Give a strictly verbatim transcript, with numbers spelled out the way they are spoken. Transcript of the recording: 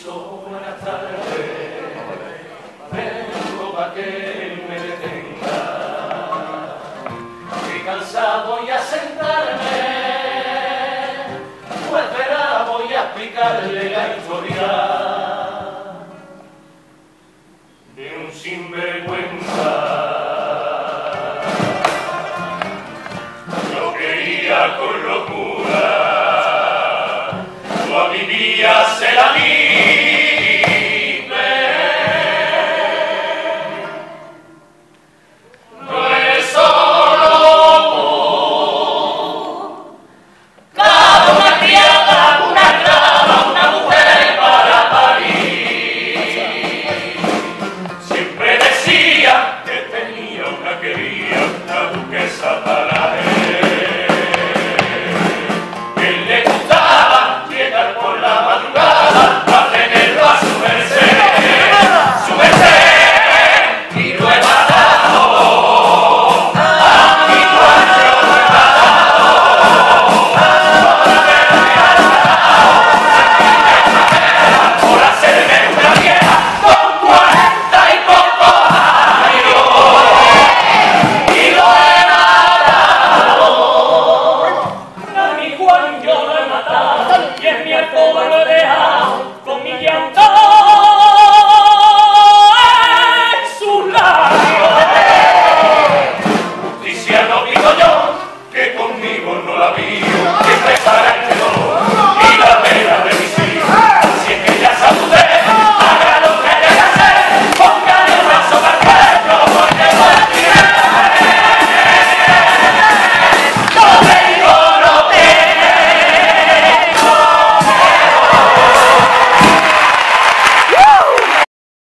Permiso, buenas tardes, vengo pa' que me detenga, que cansado voy a sentarme, pues verá, voy a explicarle la historia de un sinvergüenza. Yo quería con locura, yo vivía se la vida.